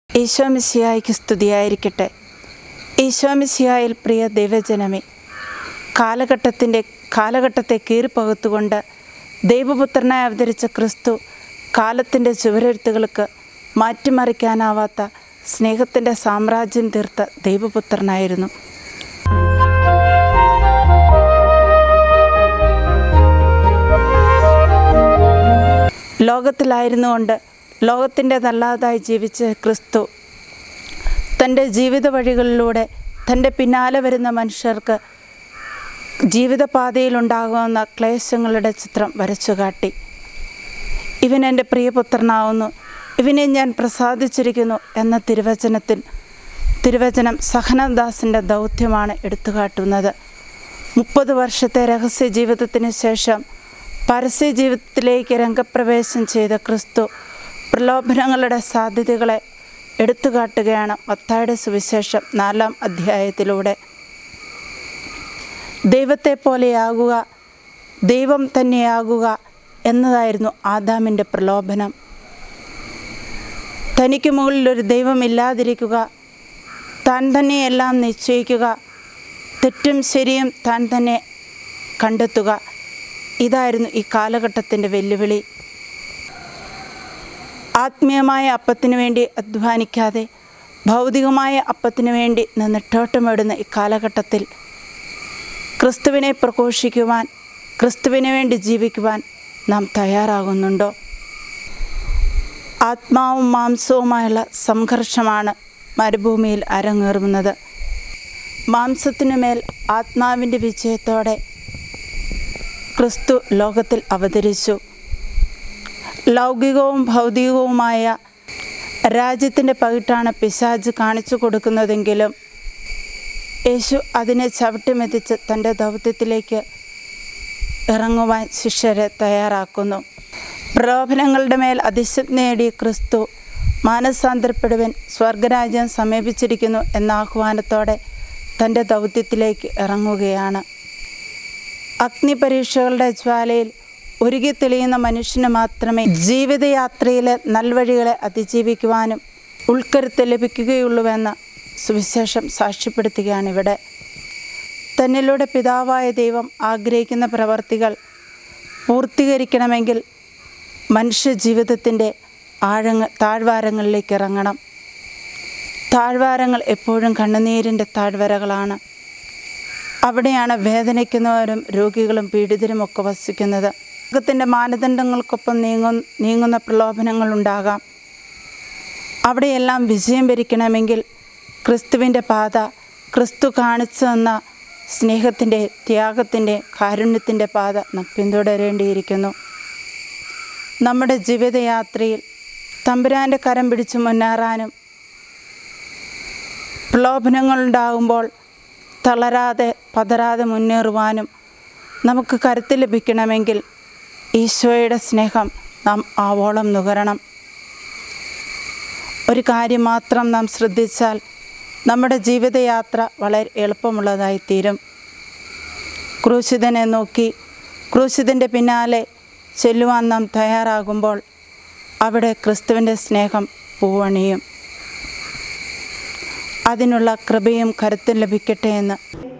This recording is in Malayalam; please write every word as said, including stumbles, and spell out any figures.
ഈശോ മിശിഹായ്ക്ക് സ്തുതിയായിരിക്കട്ടെ. ഈശോ മിശിഹായിൽ പ്രിയ ദൈവജനമേ, കാലഘട്ടത്തിൻ്റെ കാലഘട്ടത്തെ കീറിപ്പകുത്തുകൊണ്ട് ദൈവപുത്രനായി അവതരിച്ച ക്രിസ്തു കാലത്തിൻ്റെ ചുവരെഴുത്തുകൾക്ക് മാറ്റിമറിക്കാനാവാത്ത സ്നേഹത്തിൻ്റെ സാമ്രാജ്യം തീർത്ത ദൈവപുത്രനായിരുന്നു. ലോകത്തിലായിരുന്നുകൊണ്ട് ലോകത്തിൻ്റെതല്ലാതായി ജീവിച്ച ക്രിസ്തു തൻ്റെ ജീവിത വഴികളിലൂടെ തൻ്റെ പിന്നാലെ വരുന്ന മനുഷ്യർക്ക് ജീവിതപാതയിലുണ്ടാകുന്ന ക്ലേശങ്ങളുടെ ചിത്രം വരച്ചു കാട്ടി. ഇവൻ എൻ്റെ പ്രിയപുത്രനാവുന്നു, ഇവനെ ഞാൻ പ്രസാദിച്ചിരിക്കുന്നു എന്ന തിരുവചനത്തിൽ തിരുവചനം സഹനദാസിൻ്റെ ദൗത്യമാണ് എടുത്തുകാട്ടുന്നത്. മുപ്പത് വർഷത്തെ രഹസ്യ ജീവിതത്തിന് ശേഷം പരസ്യ ജീവിതത്തിലേക്ക് രംഗപ്രവേശം ചെയ്ത ക്രിസ്തു പ്രലോഭനങ്ങളുടെ സാധ്യതകളെ എടുത്തുകാട്ടുകയാണ് മത്തായിയുടെ സുവിശേഷം നാലാം അധ്യായത്തിലൂടെ. ദൈവത്തെ പോലെയാകുക, ദൈവം തന്നെയാകുക എന്നതായിരുന്നു ആദാമിൻ്റെ പ്രലോഭനം. തനിക്ക് മുകളിലൊരു ദൈവമില്ലാതിരിക്കുക, താൻ തന്നെ എല്ലാം നിശ്ചയിക്കുക, തെറ്റും ശരിയും താൻ തന്നെ കണ്ടെത്തുക, ഇതായിരുന്നു ഈ കാലഘട്ടത്തിൻ്റെ വെല്ലുവിളി. ആത്മീയമായ അപ്പത്തിനു വേണ്ടി അധ്വാനിക്കാതെ ഭൗതികമായ അപ്പത്തിനു വേണ്ടി നെട്ടോട്ടമിടുന്ന ഈ കാലഘട്ടത്തിൽ ക്രിസ്തുവിനെ പ്രഘോഷിക്കുവാൻ, ക്രിസ്തുവിന് വേണ്ടി ജീവിക്കുവാൻ നാം തയ്യാറാകുന്നുണ്ടോ? ആത്മാവും മാംസവുമായുള്ള സംഘർഷമാണ് മരുഭൂമിയിൽ അരങ്ങേറുന്നത്. മാംസത്തിനുമേൽ ആത്മാവിൻ്റെ വിജയത്തോടെ ക്രിസ്തു ലോകത്തിൽ അവതരിച്ചു. ലൗകികവും ഭൗതികവുമായ രാജ്യത്തിൻ്റെ പകിട്ടാണ് പിശാച് കാണിച്ചു കൊടുക്കുന്നതെങ്കിലും യേശു അതിനെ ചവിട്ടിമെതിച്ച് തൻ്റെ ദൗത്യത്തിലേക്ക് ഇറങ്ങുവാൻ ശിഷ്യരെ തയ്യാറാക്കുന്നു. പ്രലോഭനങ്ങളുടെ മേൽ അതിശക്തി നേടിയ ക്രിസ്തു മാനസാന്തരപ്പെടുവൻ, സ്വർഗരാജ്യം സമീപിച്ചിരിക്കുന്നു എന്ന ആഹ്വാനത്തോടെ തൻ്റെ ദൗത്യത്തിലേക്ക് ഇറങ്ങുകയാണ്. അഗ്നിപരീക്ഷകളുടെ ജ്വാലയിൽ ഒരുകി തെളിയുന്ന മനുഷ്യന് മാത്രമേ ജീവിതയാത്രയിലെ നൽവഴികളെ അതിജീവിക്കുവാനും ഉൾക്കരുത്ത് ലഭിക്കുകയുള്ളൂവെന്ന് സുവിശേഷം സാക്ഷ്യപ്പെടുത്തുകയാണിവിടെ. തന്നിലൂടെ പിതാവായ ദൈവം ആഗ്രഹിക്കുന്ന പ്രവർത്തികൾ പൂർത്തീകരിക്കണമെങ്കിൽ മനുഷ്യ ജീവിതത്തിൻ്റെ ആഴങ്ങൾ താഴ്വാരങ്ങളിലേക്ക് ഇറങ്ങണം. താഴ്വാരങ്ങൾ എപ്പോഴും കണ്ണുനീരിൻ്റെ താഴ്വരകളാണ്. അവിടെയാണ് വേദനിക്കുന്നവരും രോഗികളും പീഡിതരുമൊക്കെ വസിക്കുന്നത്. ലോകത്തിൻ്റെ മാനദണ്ഡങ്ങൾക്കൊപ്പം നീങ്ങു നീങ്ങുന്ന പ്രലോഭനങ്ങളുണ്ടാകാം. അവിടെയെല്ലാം വിജയം വരിക്കണമെങ്കിൽ ക്രിസ്തുവിൻ്റെ പാത, ക്രിസ്തു കാണിച്ചു തന്ന സ്നേഹത്തിൻ്റെ, ത്യാഗത്തിൻ്റെ, കാരുണ്യത്തിൻ്റെ പാത നാം പിന്തുടരേണ്ടിയിരിക്കുന്നു. നമ്മുടെ ജീവിതയാത്രയിൽ തമ്പുരാൻ്റെ കരം പിടിച്ച് മുന്നേറാനും പ്രലോഭനങ്ങളുണ്ടാകുമ്പോൾ തളരാതെ പതരാതെ മുന്നേറുവാനും നമുക്ക് കരുത്ത് ലഭിക്കണമെങ്കിൽ ഈശോയുടെ സ്നേഹം നാം ആവോളം നുകരണം. ഒരു കാര്യം മാത്രം നാം ശ്രദ്ധിച്ചാൽ നമ്മുടെ ജീവിതയാത്ര വളരെ എളുപ്പമുള്ളതായിത്തീരും. ക്രൂശിതനെ നോക്കി ക്രൂശിതൻ്റെ പിന്നാലെ ചെല്ലുവാൻ നാം തയ്യാറാകുമ്പോൾ അവിടെ ക്രിസ്തുവിൻ്റെ സ്നേഹം പൂവണിയും. അതിനുള്ള കൃപയും കരുത്തും ലഭിക്കട്ടെ എന്ന്